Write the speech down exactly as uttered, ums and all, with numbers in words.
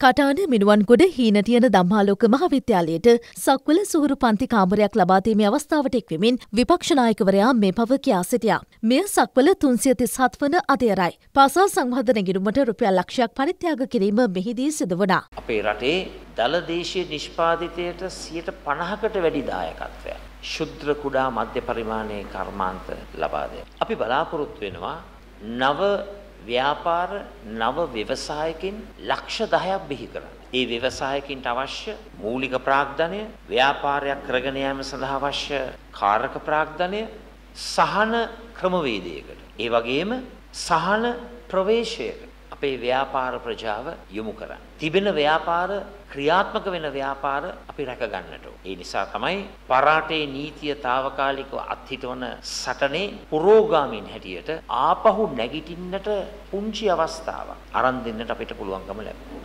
කටාන මිනුවන්ගොඩ හීනටියන දම්හාලෝක මහාවිද්‍යාලයට සක්වල සුහුරු පන්ති කාමරයක් ලබාදීමේ අවස්ථාවට එක්වෙමින් විපක්ෂනායකවරයා මේ පව කියා සිටියා. මෙය සක්වල තුන්සිය තිස් හත් වන අධයරයි. පාසල් සංවර්ධන ගිණුමට රුපියල් ලක්ෂයක් පරිත්‍යාග කිරීම මෙහිදී සිදු වුණා. අපේ රටේ දළ දේශීය නිෂ්පාදිතයට සියයට පනහකට වැඩි දායකත්වයක් ශුද්‍ර කුඩා මධ්‍ය පරිමාණයේ කර්මාන්ත ලබා දෙන. අපි බලාපොරොත්තු වෙනවා නව ව්‍යාපාර නව ව්‍යවසායකින් ලක්ෂ දහයක් බිහි කරන්න. ඒ ව්‍යවසායකින්ට අවශ්‍ය මූලික ප්‍රාග්ධනය, ව්‍යාපාරයක් කරගෙන යාම සඳහා අවශ්‍ය කාරක ප්‍රාග්ධනය, සහන ක්‍රමවේදයකට, ඒ වගේම සහන ප්‍රවේශයකට අපේ ව්‍යාපාර ප්‍රජාව යොමු කරන්න. තිබෙන ව්‍යාපාර ක්‍රියාත්මක වෙන ව්‍යාපාර අපි රැක ගන්නට ඕන. ඒ නිසා තමයි පරාටේ නීතිය తాවකාලිකව අත්හිටවන සටනේ පුරෝගාමීන් හැටියට ආපහු නැගිටින්නට පුංචි අවස්ථාවක් අරන් දෙන්නට අපිට පුළුවන්කම ලැබුණා.